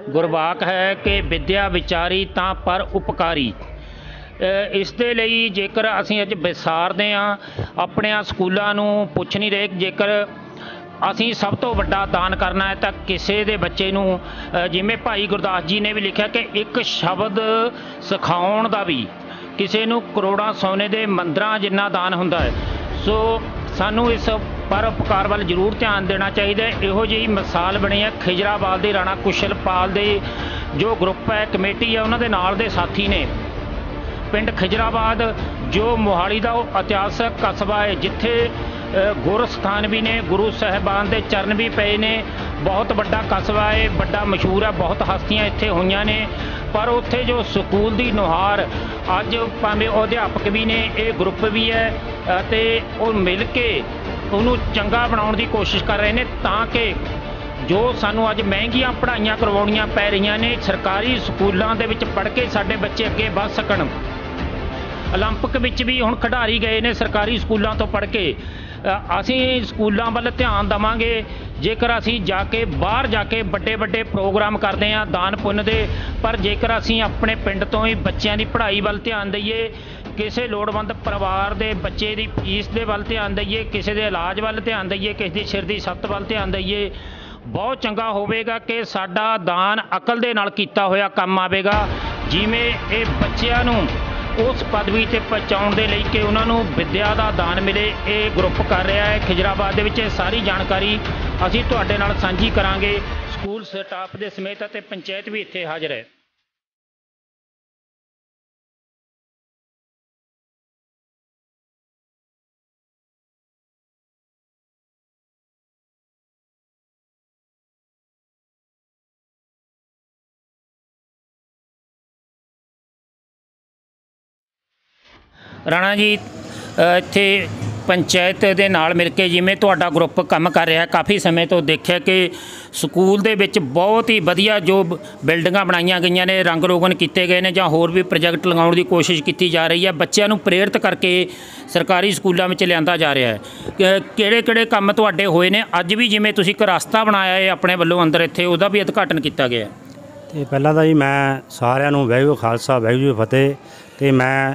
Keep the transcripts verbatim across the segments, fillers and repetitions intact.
ਗੁਰਬਾਕ ਹੈ ਕਿ ਵਿਦਿਆ ਵਿਚਾਰੀ ਤਾਂ ਪਰ ਉਪਕਾਰੀ। ਇਸ ਦੇ ਲਈ ਜੇਕਰ ਅਸੀਂ ਅੱਜ ਵਿਸਾਰਦੇ ਹਾਂ ਆਪਣਿਆਂ ਸਕੂਲਾਂ ਨੂੰ ਪੁੱਛ ਨਹੀਂ ਰਹੇ, ਜੇਕਰ ਅਸੀਂ ਸਭ ਤੋਂ ਵੱਡਾ ਦਾਨ ਕਰਨਾ ਹੈ ਤਾਂ ਕਿਸੇ ਦੇ ਬੱਚੇ ਨੂੰ, ਜਿਵੇਂ ਭਾਈ ਗੁਰਦਾਸ ਜੀ ਨੇ ਵੀ ਲਿਖਿਆ ਕਿ ਇੱਕ ਸ਼ਬਦ ਸਿਖਾਉਣ ਦਾ ਵੀ ਕਿਸੇ ਨੂੰ ਕਰੋੜਾਂ ਸੋਨੇ ਦੇ ਮੰਦਰਾਂ ਜਿੰਨਾ ਦਾਨ ਹੁੰਦਾ ਹੈ। ਸੋ ਸਾਨੂੰ ਇਸ ਪਰਉਪਕਾਰ ਵੱਲ ਜ਼ਰੂਰ ਧਿਆਨ ਦੇਣਾ ਚਾਹੀਦਾ ਹੈ। ਇਹੋ ਜਿਹੀ ਮਿਸਾਲ ਬਣੀ ਹੈ ਖਿਜਰਾਬਾਦ ਦੇ ਰਾਣਾ ਕੁਸ਼ਲਪਾਲ ਦੇ ਜੋ ਗਰੁੱਪ ਹੈ, ਕਮੇਟੀ ਹੈ, ਉਹਨਾਂ ਦੇ ਨਾਲ ਦੇ ਸਾਥੀ ਨੇ। ਪਿੰਡ ਖਿਜਰਾਬਾਦ ਜੋ ਮੋਹਾਲੀ ਦਾ ਉਹ ਇਤਿਹਾਸਕ ਕਸਬਾ ਹੈ ਜਿੱਥੇ ਗੁਰ ਸਥਾਨ ਵੀ ਨੇ, ਗੁਰੂ ਸਾਹਿਬਾਨ ਦੇ ਚਰਨ ਵੀ ਪਏ ਨੇ। ਬਹੁਤ ਵੱਡਾ ਕਸਬਾ ਹੈ, ਵੱਡਾ ਮਸ਼ਹੂਰ ਹੈ, ਬਹੁਤ ਹਸਤੀਆਂ ਇੱਥੇ ਹੋਈਆਂ ਨੇ। ਪਰ ਉੱਥੇ ਜੋ ਸਕੂਲ ਦੀ ਨੁਹਾਰ ਅੱਜ ਭਾਵੇਂ ਉਹ ਅਧਿਆਪਕ ਵੀ ਨੇ, ਇਹ ਗਰੁੱਪ ਵੀ ਹੈ ਅਤੇ ਉਹ ਮਿਲ ਕੇ ਉਹਨੂੰ ਚੰਗਾ ਬਣਾਉਣ ਦੀ ਕੋਸ਼ਿਸ਼ ਕਰ ਰਹੇ ਨੇ ਤਾਂ ਕਿ ਜੋ ਸਾਨੂੰ ਅੱਜ ਮਹਿੰਗੀਆਂ ਪੜ੍ਹਾਈਆਂ ਕਰਵਾਉਣੀਆਂ ਪੈ ਰਹੀਆਂ ਨੇ, ਸਰਕਾਰੀ ਸਕੂਲਾਂ ਦੇ ਵਿੱਚ ਪੜ੍ਹ ਕੇ ਸਾਡੇ ਬੱਚੇ ਅੱਗੇ ਵੱਧ ਸਕਣ। ਓਲੰਪਿਕ ਵਿੱਚ ਵੀ ਹੁਣ ਖਿਡਾਰੀ ਗਏ ਨੇ ਸਰਕਾਰੀ ਸਕੂਲਾਂ ਤੋਂ ਪੜ੍ਹ ਕੇ। ਅਸੀਂ ਸਕੂਲਾਂ ਵੱਲ ਧਿਆਨ ਦੇਵਾਂਗੇ ਜੇਕਰ ਅਸੀਂ ਜਾ ਕੇ ਬਾਹਰ ਜਾ ਕੇ ਵੱਡੇ ਵੱਡੇ ਪ੍ਰੋਗਰਾਮ ਕਰਦੇ ਹਾਂ ਦਾਨ ਪੁੰਨ ਦੇ, ਪਰ ਜੇਕਰ ਅਸੀਂ ਆਪਣੇ ਪਿੰਡ ਤੋਂ ਹੀ ਬੱਚਿਆਂ ਦੀ ਪੜ੍ਹਾਈ ਵੱਲ ਧਿਆਨ ਦਈਏ, ਕਿਸੇ ਲੋੜਵੰਦ ਪਰਿਵਾਰ ਦੇ ਬੱਚੇ ਦੀ ਫੀਸ ਦੇ ਵੱਲ ਧਿਆਨ ਦਈਏ, ਕਿਸੇ ਦੇ ਇਲਾਜ ਵੱਲ ਧਿਆਨ ਦਈਏ, ਕਿਸੇ ਦੀ ਸਿਰ ਦੀ ਸੱਤ ਵੱਲ ਧਿਆਨ ਦਈਏ, ਬਹੁਤ ਚੰਗਾ ਹੋਵੇਗਾ ਕਿ ਸਾਡਾ ਦਾਨ ਅਕਲ ਦੇ ਨਾਲ ਕੀਤਾ ਹੋਇਆ ਕੰਮ ਆਵੇਗਾ। ਜਿਵੇਂ ਇਹ ਬੱਚਿਆਂ ਨੂੰ ਉਸ ਪਦਵੀ 'ਤੇ ਪਹੁੰਚਾਉਣ ਦੇ ਲਈ ਕਿ ਉਹਨਾਂ ਨੂੰ ਵਿੱਦਿਆ ਦਾ ਦਾਨ ਮਿਲੇ, ਇਹ ਗਰੁੱਪ ਕਰ ਰਿਹਾ ਹੈ ਖਿਜਰਾਬਾਦ ਦੇ ਵਿੱਚ। ਇਹ ਸਾਰੀ ਜਾਣਕਾਰੀ ਅਸੀਂ ਤੁਹਾਡੇ ਨਾਲ ਸਾਂਝੀ ਕਰਾਂਗੇ। ਸਕੂਲ ਸਟਾਫ ਦੇ ਸਮੇਤ ਅਤੇ ਪੰਚਾਇਤ ਵੀ ਇੱਥੇ ਹਾਜ਼ਰ ਹੈ। ਰਾਣਾ ਜੀ, ਇੱਥੇ ਪੰਚਾਇਤ ਦੇ ਨਾਲ ਮਿਲ ਕੇ ਜਿਵੇਂ ਤੁਹਾਡਾ ਗਰੁੱਪ ਕੰਮ ਕਰ ਰਿਹਾ, ਕਾਫੀ ਸਮੇਂ ਤੋਂ ਦੇਖਿਆ ਕਿ ਸਕੂਲ ਦੇ ਵਿੱਚ ਬਹੁਤ ਹੀ ਵਧੀਆ ਜੋ ਬਿਲਡਿੰਗਾਂ ਬਣਾਈਆਂ ਗਈਆਂ ਨੇ, ਰੰਗ ਰੋਗਨ ਕੀਤੇ ਗਏ ਨੇ ਜਾਂ ਹੋਰ ਵੀ ਪ੍ਰੋਜੈਕਟ ਲਗਾਉਣ ਦੀ ਕੋਸ਼ਿਸ਼ ਕੀਤੀ ਜਾ ਰਹੀ ਹੈ। ਬੱਚਿਆਂ ਨੂੰ ਪ੍ਰੇਰਿਤ ਕਰਕੇ ਸਰਕਾਰੀ ਸਕੂਲਾਂ ਵਿੱਚ ਲਿਆਂਦਾ ਜਾ ਰਿਹਾ ਹੈ। ਕਿਹੜੇ ਕਿਹੜੇ ਕੰਮ ਤੁਹਾਡੇ ਹੋਏ ਨੇ? ਅੱਜ ਵੀ ਜਿਵੇਂ ਤੁਸੀਂ ਇੱਕ ਰਸਤਾ ਬਣਾਇਆ ਹੈ ਆਪਣੇ ਵੱਲੋਂ ਅੰਦਰ, ਇੱਥੇ ਉਹਦਾ ਵੀ ਉਦਘਾਟਨ ਕੀਤਾ ਗਿਆ। ਅਤੇ ਪਹਿਲਾਂ ਤਾਂ ਜੀ ਮੈਂ ਸਾਰਿਆਂ ਨੂੰ ਵਾਹਿਗੁਰੂ ਖਾਲਸਾ ਵਾਹਿਗੁਰੂ ਫਤਿਹ। ਅਤੇ ਮੈਂ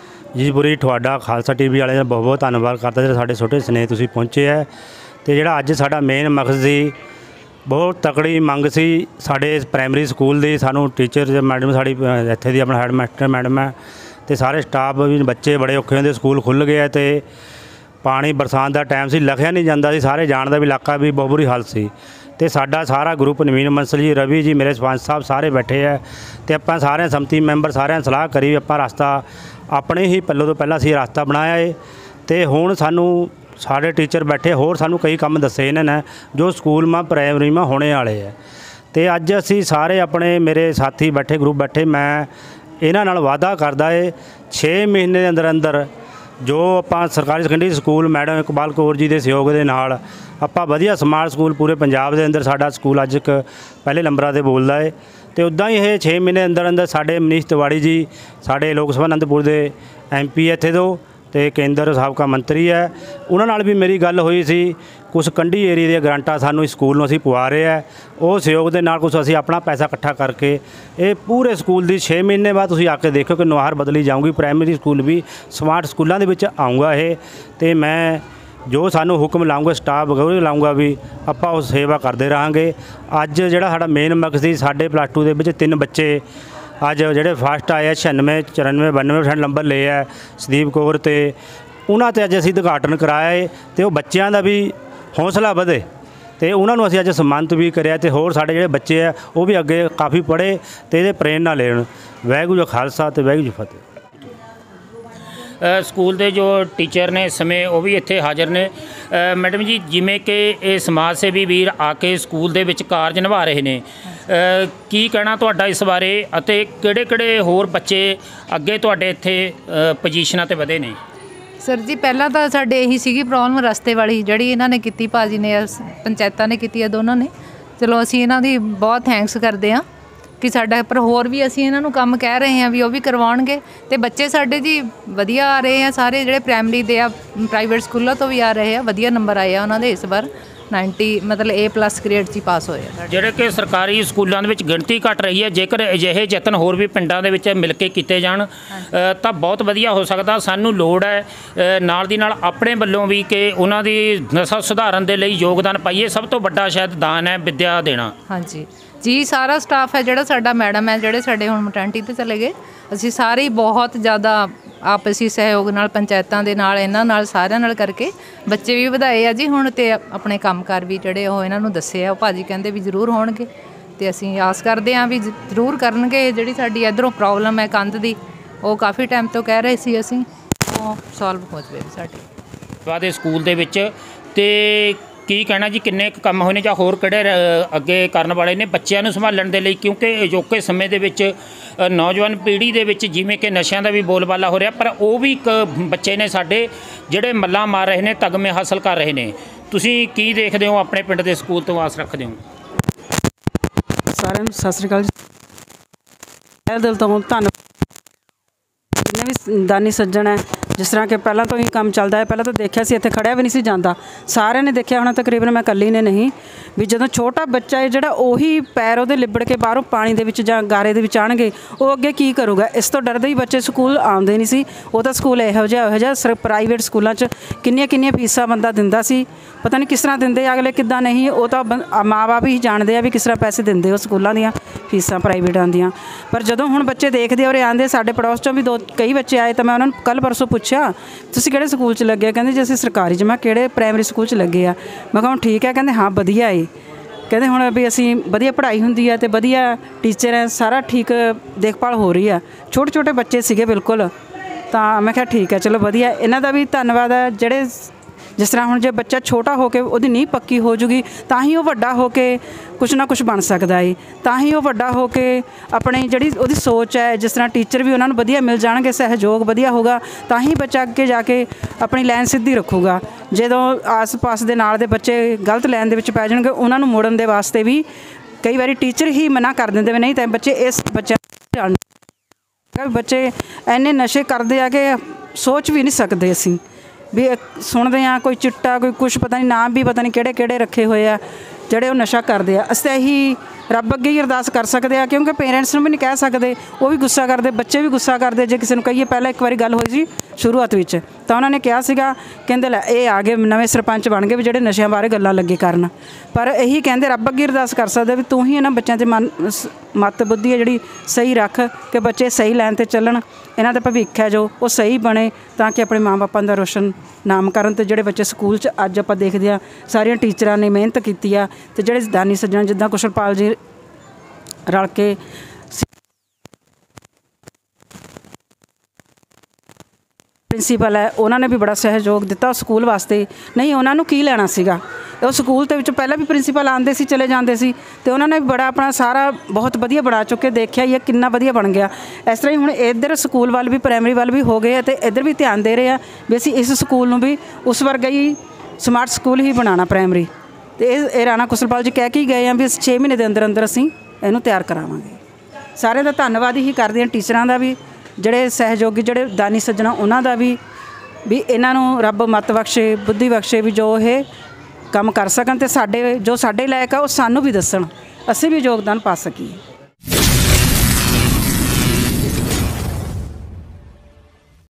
ਜੀ ਪੂਰੀ ਤੁਹਾਡਾ ਖਾਲਸਾ ਟੀ ਵੀ ਵਾਲਿਆਂ ਦਾ ਬਹੁਤ ਬਹੁਤ ਧੰਨਵਾਦ ਕਰਦਾ ਜਿਹੜਾ ਸਾਡੇ ਛੋਟੇ ਸਨੇਹ ਤੁਸੀਂ ਪਹੁੰਚੇ ਹੈ। ਅਤੇ ਜਿਹੜਾ ਅੱਜ ਸਾਡਾ ਮੇਨ ਮਕਸਦ ਸੀ, ਬਹੁਤ ਤਕੜੀ ਮੰਗ ਸੀ ਸਾਡੇ ਪ੍ਰਾਇਮਰੀ ਸਕੂਲ ਦੀ। ਸਾਨੂੰ ਟੀਚਰ ਮੈਡਮ ਸਾਡੀ ਇੱਥੇ ਦੀ ਆਪਣਾ ਹੈਡ ਮਾਸਟਰ ਮੈਡਮ ਹੈ ਅਤੇ ਸਾਰੇ ਸਟਾਫ ਵੀ, ਬੱਚੇ ਬੜੇ ਔਖੇ ਹੁੰਦੇ, ਸਕੂਲ ਖੁੱਲ੍ਹ ਗਏ ਅਤੇ ਪਾਣੀ ਬਰਸਾਤ ਦਾ ਟਾਈਮ ਸੀ, ਲਿਖਿਆ ਨਹੀਂ ਜਾਂਦਾ ਸੀ, ਸਾਰੇ ਜਾਣ ਦਾ ਵੀ ਇਲਾਕਾ ਵੀ ਬਹੁਤ ਬੁਰੀ ਹਾਲਤ ਸੀ। ਅਤੇ ਸਾਡਾ ਸਾਰਾ ਗਰੁੱਪ, ਨਵੀਨ ਬੰਸਲ ਜੀ, ਰਵੀ ਜੀ, ਮੇਰੇ ਸਰਪੰਚ ਸਾਹਿਬ ਸਾਰੇ ਬੈਠੇ ਹੈ ਅਤੇ ਆਪਾਂ ਸਾਰਿਆਂ ਸੰਮਤੀ ਮੈਂਬਰ ਸਾਰਿਆਂ ਨੇ ਸਲਾਹ ਕਰੀ ਆਪਾਂ ਰਸਤਾ ਆਪਣੇ ਹੀ ਪੱਲੋਂ ਤੋਂ ਪਹਿਲਾਂ ਅਸੀਂ ਰਸਤਾ ਬਣਾਇਆ ਹੈ। ਅਤੇ ਹੁਣ ਸਾਨੂੰ ਸਾਡੇ ਟੀਚਰ ਬੈਠੇ, ਹੋਰ ਸਾਨੂੰ ਕਈ ਕੰਮ ਦੱਸੇ ਇਹਨਾਂ ਨੇ ਜੋ ਸਕੂਲ ਮਾ ਪ੍ਰਾਇਮਰੀ ਮਾ ਹੋਣੇ ਵਾਲੇ ਹੈ। ਅਤੇ ਅੱਜ ਅਸੀਂ ਸਾਰੇ ਆਪਣੇ ਮੇਰੇ ਸਾਥੀ ਬੈਠੇ, ਗਰੁੱਪ ਬੈਠੇ, ਮੈਂ ਇਹਨਾਂ ਨਾਲ ਵਾਅਦਾ ਕਰਦਾ ਹੈ ਛੇ ਮਹੀਨੇ ਦੇ ਅੰਦਰ ਅੰਦਰ ਜੋ ਆਪਾਂ ਸਰਕਾਰੀ secondary school madam Iqbal Kaur ji ਦੇ ਸਹਿਯੋਗ ਦੇ ਨਾਲ ਆਪਾਂ ਵਧੀਆ ਸਮਾਰਟ ਸਕੂਲ ਪੂਰੇ ਪੰਜਾਬ ਦੇ ਅੰਦਰ ਸਾਡਾ ਸਕੂਲ ਅੱਜ ਇੱਕ ਪਹਿਲੇ ਨੰਬਰਾਂ 'ਤੇ ਬੋਲਦਾ ਹੈ। ਅਤੇ ਉੱਦਾਂ ਹੀ ਇਹ ਛੇ ਮਹੀਨੇ ਅੰਦਰ ਅੰਦਰ ਸਾਡੇ ਮਨੀਸ਼ ਤਿਵਾੜੀ ਜੀ, ਸਾਡੇ ਲੋਕ ਸਭਾ ਅਨੰਦਪੁਰ ਦੇ ਐਮ ਪੀ ਇੱਥੇ ਤੋਂ ਅਤੇ ਕੇਂਦਰ ਸਾਬਕਾ ਮੰਤਰੀ ਹੈ, ਉਹਨਾਂ ਨਾਲ ਵੀ ਮੇਰੀ ਗੱਲ ਹੋਈ ਸੀ। ਕੁਛ ਕੰਢੀ ਏਰੀਏ ਦੀਆਂ ਗਰਾਂਟਾਂ ਸਾਨੂੰ ਇਸ ਸਕੂਲ ਨੂੰ ਅਸੀਂ ਪਵਾ ਰਹੇ ਹੈ, ਉਹ ਸਹਿਯੋਗ ਦੇ ਨਾਲ ਕੁਛ ਅਸੀਂ ਆਪਣਾ ਪੈਸਾ ਇਕੱਠਾ ਕਰਕੇ ਇਹ ਪੂਰੇ ਸਕੂਲ ਦੀ ਛੇ ਮਹੀਨੇ ਬਾਅਦ ਤੁਸੀਂ ਆ ਕੇ ਦੇਖੋ ਕਿ ਨੁਹਾਰ ਬਦਲੀ ਜਾਊਗੀ। ਪ੍ਰਾਇਮਰੀ ਸਕੂਲ ਵੀ ਸਮਾਰਟ ਸਕੂਲਾਂ ਦੇ ਵਿੱਚ ਆਊਂਗਾ ਇਹ। ਅਤੇ ਮੈਂ ਜੋ ਸਾਨੂੰ ਹੁਕਮ ਲਾਊਂਗਾ, ਸਟਾਫ ਗੌਰ ਲਾਊਂਗਾ ਵੀ ਆਪਾਂ ਉਹ ਸੇਵਾ ਕਰਦੇ ਰਹਾਂਗੇ। ਅੱਜ ਜਿਹੜਾ ਸਾਡਾ ਮੇਨ ਮਕਸਦ ਸੀ, ਸਾਡੇ ਪਲੱਸ ਟੂ ਦੇ ਵਿੱਚ ਤਿੰਨ ਬੱਚੇ ਅੱਜ ਜਿਹੜੇ ਫਸਟ ਆਏ ਆ, ਛਿਆਨਵੇਂ ਚੁਰਾਨਵੇਂ ਬਾਨਵੇਂ ਪਰਸੈਂਟ ਨੰਬਰ ਲਏ ਹੈ, ਸੰਦੀਪ ਕੌਰ, ਅਤੇ ਉਹਨਾਂ 'ਤੇ ਅੱਜ ਅਸੀਂ ਉਦਘਾਟਨ ਕਰਾਇਆ ਹੈ ਅਤੇ ਉਹ ਬੱਚਿਆਂ ਦਾ ਵੀ ਹੌਸਲਾ ਵਧੇ ਅਤੇ ਉਹਨਾਂ ਨੂੰ ਅਸੀਂ ਅੱਜ ਸਨਮਾਨਿਤ ਵੀ ਕਰਿਆ। ਅਤੇ ਹੋਰ ਸਾਡੇ ਜਿਹੜੇ ਬੱਚੇ ਆ ਉਹ ਵੀ ਅੱਗੇ ਕਾਫੀ ਪੜ੍ਹੇ ਅਤੇ ਇਹਦੇ ਪ੍ਰੇਰਨਾ ਲੈਣ। ਵਾਹਿਗੁਰੂ ਜੀ ਖਾਲਸਾ ਅਤੇ ਵਾਹਿਗੁਰੂ ਜੀ ਫਤਿਹ। ਸਕੂਲ ਦੇ ਜੋ ਟੀਚਰ ਨੇ ਇਸ ਸਮੇਂ ਉਹ ਵੀ ਇੱਥੇ ਹਾਜ਼ਰ ਨੇ। ਮੈਡਮ ਜੀ, ਜਿਵੇਂ ਕਿ ਇਹ ਸਮਾਜ ਸੇਵੀ ਵੀਰ ਆ ਕੇ ਸਕੂਲ ਦੇ ਵਿੱਚ ਕਾਰਜ ਨਿਭਾ ਰਹੇ ਨੇ, ਕੀ ਕਹਿਣਾ ਤੁਹਾਡਾ ਇਸ ਬਾਰੇ ਅਤੇ ਕਿਹੜੇ ਕਿਹੜੇ ਹੋਰ ਬੱਚੇ ਅੱਗੇ ਤੁਹਾਡੇ ਇੱਥੇ ਪੋਜੀਸ਼ਨਾਂ 'ਤੇ ਵਧੇ ਨੇ? ਸਰ ਜੀ, ਪਹਿਲਾਂ ਤਾਂ ਸਾਡੇ ਇਹੀ ਸੀਗੀ ਪ੍ਰੋਬਲਮ ਰਸਤੇ ਵਾਲੀ, ਜਿਹੜੀ ਇਹਨਾਂ ਨੇ ਕੀਤੀ, ਭਾਜੀ ਨੇ, ਪੰਚਾਇਤਾਂ ਨੇ ਕੀਤੀ ਹੈ, ਦੋਨਾਂ ਨੇ। ਚਲੋ ਅਸੀਂ ਇਹਨਾਂ ਦੀ ਬਹੁਤ ਥੈਂਕਸ ਕਰਦੇ ਹਾਂ ਕਿ ਸਾਡਾ, ਪਰ ਹੋਰ ਵੀ ਅਸੀਂ ਇਹਨਾਂ ਨੂੰ ਕੰਮ ਕਹਿ ਰਹੇ ਹਾਂ ਵੀ ਉਹ ਵੀ ਕਰਵਾਉਣਗੇ। ਅਤੇ ਬੱਚੇ ਸਾਡੇ ਜੀ ਵਧੀਆ ਆ ਰਹੇ ਆ ਸਾਰੇ, ਜਿਹੜੇ ਪ੍ਰਾਇਮਰੀ ਦੇ ਆ, ਪ੍ਰਾਈਵੇਟ ਸਕੂਲਾਂ ਤੋਂ ਵੀ ਆ ਰਹੇ ਆ, ਵਧੀਆ ਨੰਬਰ ਆਏ ਆ ਉਹਨਾਂ ਦੇ ਇਸ ਵਾਰ। ਨਾਈਨਟੀ ਮਤਲਬ ਏ ਪਲੱਸ ਗ੍ਰੇਡ 'ਚ ਹੀ ਪਾਸ ਹੋਏ ਆ। ਜਿਹੜੇ ਕਿ ਸਰਕਾਰੀ ਸਕੂਲਾਂ ਦੇ ਵਿੱਚ ਗਿਣਤੀ ਘਟ ਰਹੀ ਹੈ, ਜੇਕਰ ਅਜਿਹੇ ਯਤਨ ਹੋਰ ਵੀ ਪਿੰਡਾਂ ਦੇ ਵਿੱਚ ਮਿਲ ਕੇ ਕੀਤੇ ਜਾਣ ਅ, ਤਾਂ ਬਹੁਤ ਵਧੀਆ ਹੋ ਸਕਦਾ। ਸਾਨੂੰ ਲੋੜ ਹੈ ਅ, ਨਾਲ ਦੀ ਨਾਲ ਆਪਣੇ ਵੱਲੋਂ ਵੀ ਕਿ ਉਹਨਾਂ ਦੀ ਨਸਲ ਸੁਧਾਰਨ ਦੇ ਲਈ ਯੋਗਦਾਨ ਪਾਈਏ। ਸਭ ਤੋਂ ਵੱਡਾ ਸ਼ਾਇਦ ਦਾਨ ਹੈ ਵਿੱਦਿਆ ਦੇਣਾ। ਹਾਂਜੀ ਜੀ, ਸਾਰਾ ਸਟਾਫ ਹੈ ਜਿਹੜਾ ਸਾਡਾ, ਮੈਡਮ ਹੈ ਜਿਹੜੇ ਸਾਡੇ ਹੁਣ ਮਟਰਨਿਟੀ 'ਤੇ ਚਲੇ ਗਏ, ਅਸੀਂ ਸਾਰੇ ਹੀ ਬਹੁਤ ਜ਼ਿਆਦਾ ਆਪਸੀ ਸਹਿਯੋਗ ਨਾਲ, ਪੰਚਾਇਤਾਂ ਦੇ ਨਾਲ, ਇਹਨਾਂ ਨਾਲ, ਸਾਰਿਆਂ ਨਾਲ ਕਰਕੇ ਬੱਚੇ ਵੀ ਵਧਾਏ ਆ ਜੀ ਹੁਣ, ਅਤੇ ਆਪਣੇ ਕੰਮਕਾਰ ਵੀ ਜਿਹੜੇ ਉਹ ਇਹਨਾਂ ਨੂੰ ਦੱਸੇ ਆ। ਉਹ ਭਾਜੀ ਕਹਿੰਦੇ ਵੀ ਜ਼ਰੂਰ ਹੋਣਗੇ, ਅਤੇ ਅਸੀਂ ਆਸ ਕਰਦੇ ਹਾਂ ਵੀ ਜ਼ਰੂਰ ਕਰਨਗੇ। ਜਿਹੜੀ ਸਾਡੀ ਇੱਧਰੋਂ ਪ੍ਰੋਬਲਮ ਹੈ ਕੰਧ ਦੀ, ਉਹ ਕਾਫੀ ਟਾਈਮ ਤੋਂ ਕਹਿ ਰਹੇ ਸੀ ਅਸੀਂ, ਉਹ ਸੋਲਵ ਹੋ ਜਾਵੇ ਸਾਡੀ ਵਾਦੇ ਸਕੂਲ ਦੇ ਵਿੱਚ। ਤੇ ਕੀ ਕਹਿਣਾ ਜੀ, ਕਿੰਨੇ ਕੁ ਕੰਮ ਹੋਏ ਨੇ ਜਾਂ ਹੋਰ ਕਿਹੜੇ ਅ, ਅੱਗੇ ਕਰਨ ਵਾਲੇ ਨੇ ਬੱਚਿਆਂ ਨੂੰ ਸੰਭਾਲਣ ਦੇ ਲਈ? ਕਿਉਂਕਿ ਅਜੋਕੇ ਸਮੇਂ ਦੇ ਵਿੱਚ ਅ, ਨੌਜਵਾਨ ਪੀੜ੍ਹੀ ਦੇ ਵਿੱਚ ਜਿਵੇਂ ਕਿ ਨਸ਼ਿਆਂ ਦਾ ਵੀ ਬੋਲਬਾਲਾ ਹੋ ਰਿਹਾ, ਪਰ ਉਹ ਵੀ ਇੱਕ ਬੱਚੇ ਨੇ ਸਾਡੇ ਜਿਹੜੇ ਮੱਲਾਂ ਮਾਰ ਰਹੇ ਨੇ, ਤਗਮੇ ਹਾਸਲ ਕਰ ਰਹੇ ਨੇ। ਤੁਸੀਂ ਕੀ ਦੇਖਦੇ ਹੋ, ਆਪਣੇ ਪਿੰਡ ਦੇ ਸਕੂਲ ਤੋਂ ਆਸ ਰੱਖਦੇ ਹੋ? ਸਾਰਿਆਂ ਨੂੰ ਸਤਿ ਸ਼੍ਰੀ ਅਕਾਲ ਜੀ। ਤਹਿ ਦਿਲ ਤੋਂ ਧੰਨਵਾਦ ਜਿੰਨੇ ਵੀ ਦਾਨੀ ਸੱਜਣ ਹੈ। ਜਿਸ ਤਰ੍ਹਾਂ ਕਿ ਪਹਿਲਾਂ ਤੋਂ ਹੀ ਕੰਮ ਚੱਲਦਾ ਹੈ, ਪਹਿਲਾਂ ਤਾਂ ਦੇਖਿਆ ਸੀ ਇੱਥੇ ਖੜਿਆ ਵੀ ਨਹੀਂ ਸੀ ਜਾਂਦਾ, ਸਾਰਿਆਂ ਨੇ ਦੇਖਿਆ ਹੋਣਾ, ਤਕਰੀਬਨ ਮੈਂ ਇਕੱਲੀ ਨੇ ਨਹੀਂ, ਵੀ ਜਦੋਂ ਛੋਟਾ ਬੱਚਾ ਹੈ ਜਿਹੜਾ ਉਹੀ ਪੈਰ ਉਹਦੇ ਲਿਬੜ ਕੇ ਬਾਹਰੋਂ ਪਾਣੀ ਦੇ ਵਿੱਚ ਜਾਂ ਗਾਰੇ ਦੇ ਵਿੱਚ ਆਉਣਗੇ, ਉਹ ਅੱਗੇ ਕੀ ਕਰੂਗਾ? ਇਸ ਤੋਂ ਡਰਦੇ ਹੀ ਬੱਚੇ ਸਕੂਲ ਆਉਂਦੇ ਨਹੀਂ ਸੀ। ਉਹ ਤਾਂ ਸਕੂਲ ਇਹੋ ਜਿਹਾ ਇਹੋ ਜਿਹਾ ਸਰ ਪ੍ਰਾਈਵੇਟ ਸਕੂਲਾਂ 'ਚ ਕਿੰਨੀਆਂ ਕਿੰਨੀਆਂ ਫੀਸਾਂ ਬੰਦਾ ਦਿੰਦਾ ਸੀ, ਪਤਾ ਨਹੀਂ ਕਿਸ ਤਰ੍ਹਾਂ ਦਿੰਦੇ ਅਗਲੇ, ਕਿੱਦਾਂ ਨਹੀਂ, ਉਹ ਤਾਂ ਮਾਂ ਬਾਪ ਹੀ ਜਾਣਦੇ ਆ ਵੀ ਕਿਸ ਤਰ੍ਹਾਂ ਪੈਸੇ ਦਿੰਦੇ ਉਹ ਸਕੂਲਾਂ ਦੀਆਂ ਫੀਸਾਂ ਪ੍ਰਾਈਵੇਟਾਂ ਦੀਆਂ। ਪਰ ਜਦੋਂ ਹੁਣ ਬੱਚੇ ਦੇਖਦੇ ਔਰ ਆਉਂਦੇ, ਸਾਡੇ ਪੜੋਸ 'ਚੋਂ ਵੀ ਦੋ ਕਈ ਬੱਚੇ ਆਏ, ਤਾਂ ਮੈਂ ਉਹਨਾਂ ਨੂੰ ਕੱਲ੍ਹ ਪਰਸੋਂ ਪੁੱਛਿਆ ਤੁਸੀਂ ਕਿਹੜੇ ਸਕੂਲ 'ਚ ਲੱਗੇ? ਕਹਿੰਦੇ ਜੀ ਅਸੀਂ ਸਰਕਾਰੀ 'ਚ। ਮੈਂ ਕਿਹੜੇ ਪ੍ਰਾਇਮਰੀ ਸਕੂਲ 'ਚ ਲੱਗੇ ਆ? ਮੈਂ ਕਿਹਾ ਹੁਣ ਠੀਕ ਹੈ। ਕਹਿੰਦੇ ਹਾਂ ਵਧੀਆ ਏ। ਕਹਿੰਦੇ ਹੁਣ ਵੀ ਅਸੀਂ ਵਧੀਆ ਪੜ੍ਹਾਈ ਹੁੰਦੀ ਹੈ ਅਤੇ ਵਧੀਆ ਟੀਚਰ ਹੈ, ਸਾਰਾ ਠੀਕ ਦੇਖਭਾਲ ਹੋ ਰਹੀ ਆ। ਛੋਟੇ ਛੋਟੇ ਬੱਚੇ ਸੀਗੇ ਬਿਲਕੁਲ, ਤਾਂ ਮੈਂ ਕਿਹਾ ਠੀਕ ਹੈ, ਚਲੋ ਵਧੀਆ। ਇਹਨਾਂ ਦਾ ਵੀ ਧੰਨਵਾਦ ਹੈ ਜਿਹੜੇ, ਜਿਸ ਤਰ੍ਹਾਂ ਹੁਣ ਜੇ ਬੱਚਾ ਛੋਟਾ ਹੋ ਕੇ ਉਹਦੀ ਨੀਂਹ ਪੱਕੀ ਹੋ ਜੂਗੀ, ਤਾਂ ਹੀ ਉਹ ਵੱਡਾ ਹੋ ਕੇ ਕੁਛ ਨਾ ਕੁਛ ਬਣ ਸਕਦਾ ਏ, ਤਾਂ ਹੀ ਉਹ ਵੱਡਾ ਹੋ ਕੇ ਆਪਣੀ ਜਿਹੜੀ ਉਹਦੀ ਸੋਚ ਹੈ, ਜਿਸ ਤਰ੍ਹਾਂ ਟੀਚਰ ਵੀ ਉਹਨਾਂ ਨੂੰ ਵਧੀਆ ਮਿਲ ਜਾਣਗੇ, ਸਹਿਯੋਗ ਵਧੀਆ ਹੋਗਾ, ਤਾਂ ਹੀ ਬੱਚਾ ਅੱਗੇ ਜਾ ਕੇ ਆਪਣੀ ਲਾਈਨ ਸਿੱਧੀ ਰੱਖੂਗਾ। ਜਦੋਂ ਆਸ-ਪਾਸ ਦੇ ਨਾਲ ਦੇ ਬੱਚੇ ਗਲਤ ਲਾਈਨ ਦੇ ਵਿੱਚ ਪੈ ਜਾਣਗੇ, ਉਹਨਾਂ ਨੂੰ ਮੋੜਨ ਦੇ ਵਾਸਤੇ ਵੀ ਕਈ ਵਾਰੀ ਟੀਚਰ ਹੀ ਮਨਾ ਕਰ ਦਿੰਦੇ ਵੀ ਨਹੀਂ ਤਾਂ ਬੱਚੇ ਇਸ ਬੱਚਿਆਂ ਬੱਚੇ ਇੰਨੇ ਨਸ਼ੇ ਕਰਦੇ ਆ ਕਿ ਸੋਚ ਵੀ ਨਹੀਂ ਸਕਦੇ ਅਸੀਂ, ਵੀ ਸੁਣਦੇ ਹਾਂ ਕੋਈ ਚਿੱਟਾ, ਕੋਈ ਕੁਛ, ਪਤਾ ਨਹੀਂ ਨਾਮ ਵੀ ਪਤਾ ਨਹੀਂ ਕਿਹੜੇ ਕਿਹੜੇ ਰੱਖੇ ਹੋਏ ਆ ਜਿਹੜੇ ਉਹ ਨਸ਼ਾ ਕਰਦੇ ਆ। ਅਸੀਂ ਤਾਂ ਇਹੀ ਰੱਬ ਅੱਗੇ ਹੀ ਅਰਦਾਸ ਕਰ ਸਕਦੇ ਆ, ਕਿਉਂਕਿ ਪੇਰੈਂਟਸ ਨੂੰ ਵੀ ਨਹੀਂ ਕਹਿ ਸਕਦੇ, ਉਹ ਵੀ ਗੁੱਸਾ ਕਰਦੇ, ਬੱਚੇ ਵੀ ਗੁੱਸਾ ਕਰਦੇ। ਜੇ ਕਿਸੇ ਨੂੰ ਕਹੀਏ, ਪਹਿਲਾਂ ਇੱਕ ਵਾਰੀ ਗੱਲ ਹੋਈ ਸੀ ਸ਼ੁਰੂਆਤ ਵਿੱਚ, ਤਾਂ ਉਹਨਾਂ ਨੇ ਕਿਹਾ ਸੀਗਾ, ਕਹਿੰਦੇ ਲੈ ਇਹ ਆ ਗਏ ਨਵੇਂ ਸਰਪੰਚ ਬਣ ਗਏ ਵੀ ਜਿਹੜੇ ਨਸ਼ਿਆਂ ਬਾਰੇ ਗੱਲਾਂ ਲੱਗੇ ਕਰਨ। ਪਰ ਇਹੀ ਕਹਿੰਦੇ ਰੱਬ ਅੱਗੇ ਅਰਦਾਸ ਕਰ ਸਕਦੇ ਵੀ ਤੂੰ ਹੀ ਇਹਨਾਂ ਬੱਚਿਆਂ 'ਚ ਮਨ ਮੱਤ ਬੁੱਧੀ ਹੈ ਜਿਹੜੀ ਸਹੀ ਰੱਖ, ਕਿ ਬੱਚੇ ਸਹੀ ਲਾਈਨ 'ਤੇ ਚੱਲਣ, ਇਹਨਾਂ ਦਾ ਭਵਿੱਖ ਹੈ ਜੋ ਉਹ ਸਹੀ ਬਣੇ, ਤਾਂ ਕਿ ਆਪਣੇ ਮਾਂ ਬਾਪਾਂ ਦਾ ਰੋਸ਼ਨ ਨਾਮ ਕਰਨ। ਅਤੇ ਜਿਹੜੇ ਬੱਚੇ ਸਕੂਲ 'ਚ ਅੱਜ ਆਪਾਂ ਦੇਖਦੇ ਹਾਂ, ਸਾਰੀਆਂ ਟੀਚਰਾਂ ਨੇ ਮਿਹਨਤ ਕੀਤੀ ਆ, ਅਤੇ ਜਿਹੜੇ ਦਾਨੀ ਸੱਜਣ ਜਿੱਦਾਂ ਕੁਸ਼ਲਪਾਲ ਜੀ ਰਲ ਕੇ ਪ੍ਰਿੰਸੀਪਲ ਹੈ, ਉਹਨਾਂ ਨੇ ਵੀ ਬੜਾ ਸਹਿਯੋਗ ਦਿੱਤਾ ਸਕੂਲ ਵਾਸਤੇ। ਨਹੀਂ ਉਹਨਾਂ ਨੂੰ ਕੀ ਲੈਣਾ ਸੀਗਾ, ਉਹ ਸਕੂਲ ਦੇ ਵਿੱਚ ਪਹਿਲਾਂ ਵੀ ਪ੍ਰਿੰਸੀਪਲ ਆਉਂਦੇ ਸੀ, ਚਲੇ ਜਾਂਦੇ ਸੀ, ਅਤੇ ਉਹਨਾਂ ਨੇ ਬੜਾ ਆਪਣਾ ਸਾਰਾ ਬਹੁਤ ਵਧੀਆ ਬਣਾ ਚੁੱਕੇ, ਦੇਖਿਆ ਹੀ ਹੈ ਕਿੰਨਾ ਵਧੀਆ ਬਣ ਗਿਆ। ਇਸ ਤਰ੍ਹਾਂ ਹੀ ਹੁਣ ਇੱਧਰ ਸਕੂਲ ਵੱਲ ਵੀ, ਪ੍ਰਾਇਮਰੀ ਵੱਲ ਵੀ ਹੋ ਗਏ, ਅਤੇ ਇੱਧਰ ਵੀ ਧਿਆਨ ਦੇ ਰਹੇ ਆ ਵੀ ਅਸੀਂ ਇਸ ਸਕੂਲ ਨੂੰ ਵੀ ਉਸ ਵਰਗਾ ਹੀ ਸਮਾਰਟ ਸਕੂਲ ਹੀ ਬਣਾਉਣਾ ਪ੍ਰਾਇਮਰੀ। ਅਤੇ ਇਹ ਇਹ ਰਾਣਾ ਕੁਸ਼ਲਪਾਲ ਜੀ ਕਹਿ ਕੇ ਹੀ ਗਏ ਆ ਵੀ ਛੇ ਮਹੀਨੇ ਦੇ ਅੰਦਰ ਅੰਦਰ ਅਸੀਂ ਇਹਨੂੰ ਤਿਆਰ ਕਰਾਵਾਂਗੇ। ਸਾਰਿਆਂ ਦਾ ਧੰਨਵਾਦ ਹੀ ਕਰਦੇ ਹਾਂ, ਟੀਚਰਾਂ ਦਾ ਵੀ, ਜਿਹੜੇ ਸਹਿਯੋਗੀ, ਜਿਹੜੇ ਦਾਨੀ ਸੱਜਣਾ, ਉਹਨਾਂ ਦਾ ਵੀ, ਵੀ ਇਹਨਾਂ ਨੂੰ ਰੱਬ ਮੱਤ ਬਖਸ਼ੇ, ਬੁੱਧੀ ਬਖਸ਼ੇ, ਵੀ ਜੋ ਇਹ ਕੰਮ ਕਰ ਸਕਣ, ਅਤੇ ਸਾਡੇ ਜੋ ਸਾਡੇ ਲਾਇਕ ਆ ਉਹ ਸਾਨੂੰ ਵੀ ਦੱਸਣ, ਅਸੀਂ ਵੀ ਯੋਗਦਾਨ ਪਾ ਸਕੀਏ।